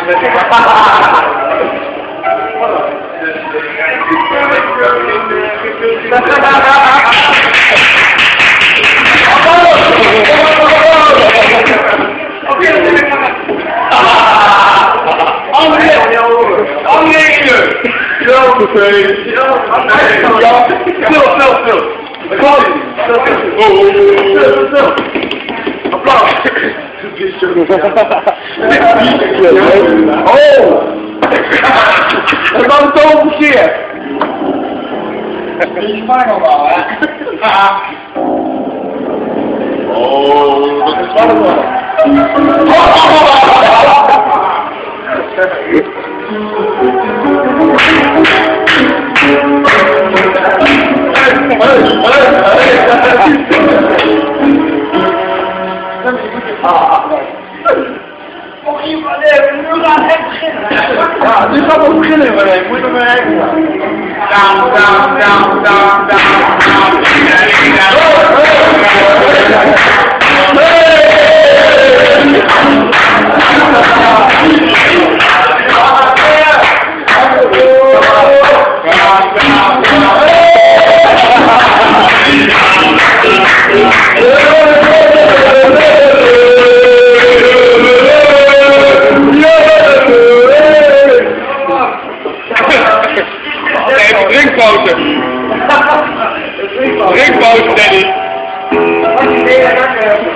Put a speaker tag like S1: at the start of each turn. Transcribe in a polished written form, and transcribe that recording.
S1: Applaus! Oh! Dat was het zo verkeerd! Die is fijn allemaal, hè? Oh, dat is spannend wel.
S2: Nog iemand, nu gaat het beginnen.
S1: Ja, nu gaat het beginnen, maar ik moet er maar heen gaan.
S3: Drinkpauze, Danny.